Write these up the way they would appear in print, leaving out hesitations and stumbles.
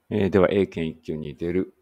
では、英検1級に出る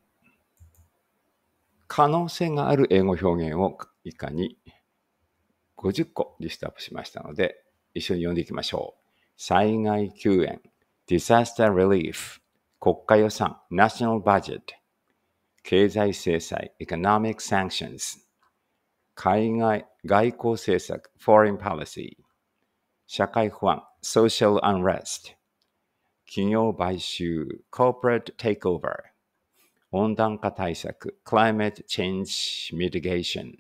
可能性がある英語表現を以下に50個リストアップしましたので、一緒に読んでいきましょう。災害救援、disaster relief、国家予算、national budget、経済制裁、economic sanctions、海外、外交政策、foreign policy、社会不安、social unrest、企業買収、corporate takeover、温暖化対策、climate change mitigation、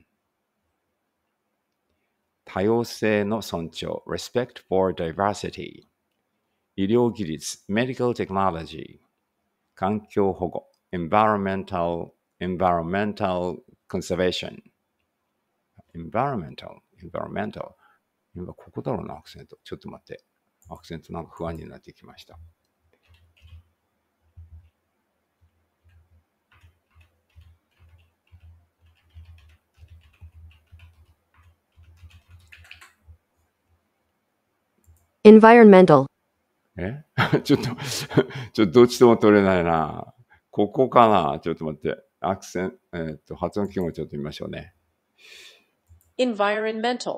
多様性の尊重、respect for diversity、医療技術、medical technology、環境保護、environmental conservation、environmental、今ここだろうな、アクセント。ちょっと待って。アクセントなんか不安になってきました。 environmental ちょっとどっちとも取れないな。ここかな。ちょっと待って。アクセント、発音記号ちょっと見ましょうね。 environmental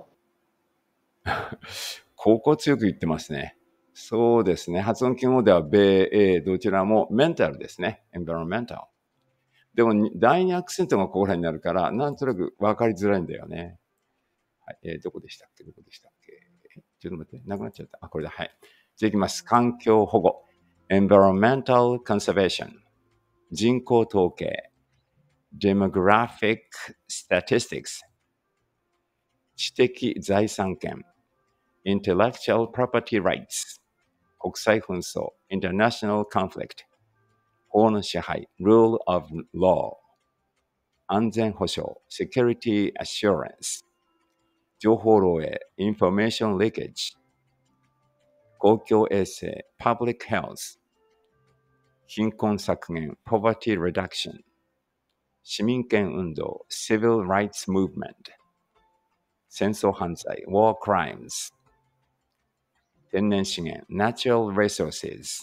ここ強く言ってますね。そうですね。発音記号では米英どちらもメンタルですね。environmental。でも第二アクセントがここらになるから、なんとなく分かりづらいんだよね。はい、どこでしたっけちょっと待って。なくなっちゃった。これだ。はい。じゃあいきます。環境保護。environmental conservation。人口統計。demographic statistics。知的財産権。intellectual property rights。国際紛争。international conflict。法の支配。rule of law。安全保障。security assurance。情報漏洩 information leakage。公共衛生 public health。貧困削減 poverty reduction。市民権運動 civil rights movement。戦争犯罪 war crimes。天然資源 natural resources。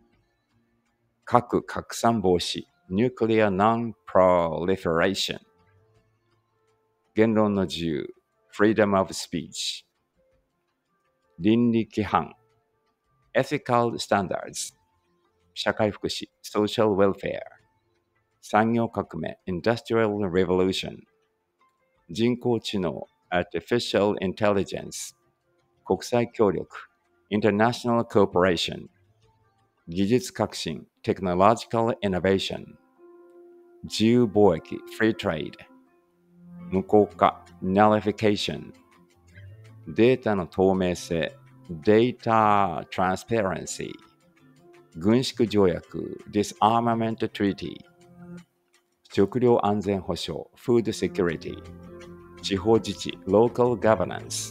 核拡散防止 nuclear non-proliferation。言論の自由 freedom of speech。倫理規範 ethical standards。社会福祉 social welfare。産業革命 industrial revolution。人工知能 artificial intelligence。国際協力 international cooperation。技術革新 technological innovation。自由貿易 free trade。無効化 nullification。データの透明性 data transparency。軍縮条約 disarmament treaty。食料安全保障 food security。地方自治 local governance。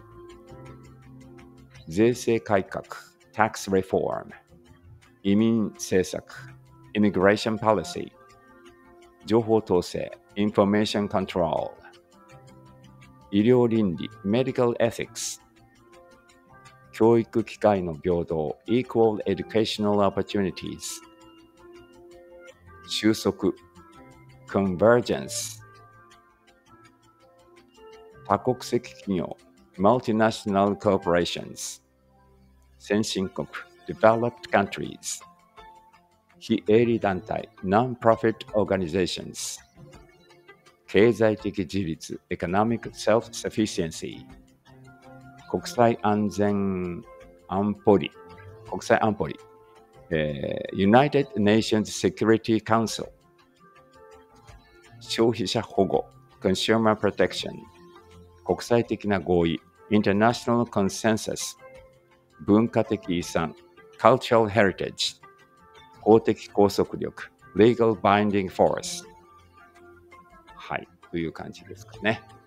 税制改革 tax reform。移民政策 immigration policy。情報統制 information control。医療倫理 medical ethics。教育機会の平等 equal educational opportunities。収束 convergence。多国籍企業 multinational corporations。先進国 developed countries。非営利団体 non-profit organizations。経済的自立 economic self-sufficiency。国際安保理 United Nations Security Council。消費者保護 consumer protection。国際的な合意 international consensus。文化的遺産 cultural heritage。法的拘束力 legal binding force。はい、という感じですかね。